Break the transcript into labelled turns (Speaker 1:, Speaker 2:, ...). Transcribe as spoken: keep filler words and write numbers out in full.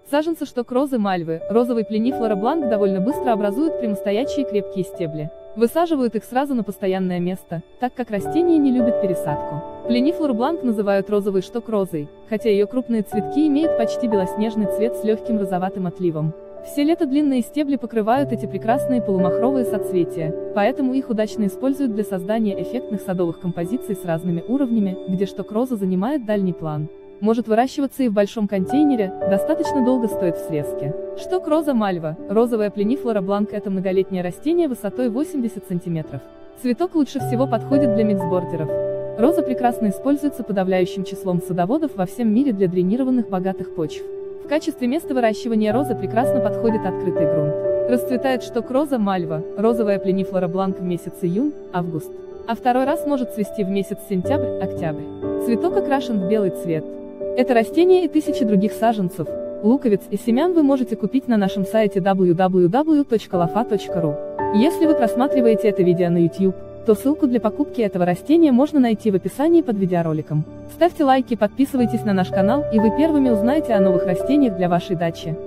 Speaker 1: Саженцы шток розы мальвы, розовый пленифлора бланк довольно быстро образуют прямостоячие крепкие стебли. Высаживают их сразу на постоянное место, так как растение не любит пересадку. Пленифлору бланк называют розовый шток розой, хотя ее крупные цветки имеют почти белоснежный цвет с легким розоватым отливом. Все лето длинные стебли покрывают эти прекрасные полумахровые соцветия, поэтому их удачно используют для создания эффектных садовых композиций с разными уровнями, где шток роза занимает дальний план. Может выращиваться и в большом контейнере, достаточно долго стоит в срезке. Шток роза мальва, розовая пленифлора бланк – это многолетнее растение высотой восемьдесят сантиметров. Цветок лучше всего подходит для миксбордеров. Роза прекрасно используется подавляющим числом садоводов во всем мире для дренированных богатых почв. В качестве места выращивания розы прекрасно подходит открытый грунт. Расцветает шток роза мальва, розовая пленифлора бланк в месяц июнь-август. А второй раз может цвести в месяц сентябрь-октябрь. Цветок окрашен в белый цвет. Это растение и тысячи других саженцев, луковиц и семян вы можете купить на нашем сайте дабл ю дабл ю дабл ю точка лофа точка ру. Если вы просматриваете это видео на YouTube, то ссылку для покупки этого растения можно найти в описании под видеороликом. Ставьте лайки, подписывайтесь на наш канал, и вы первыми узнаете о новых растениях для вашей дачи.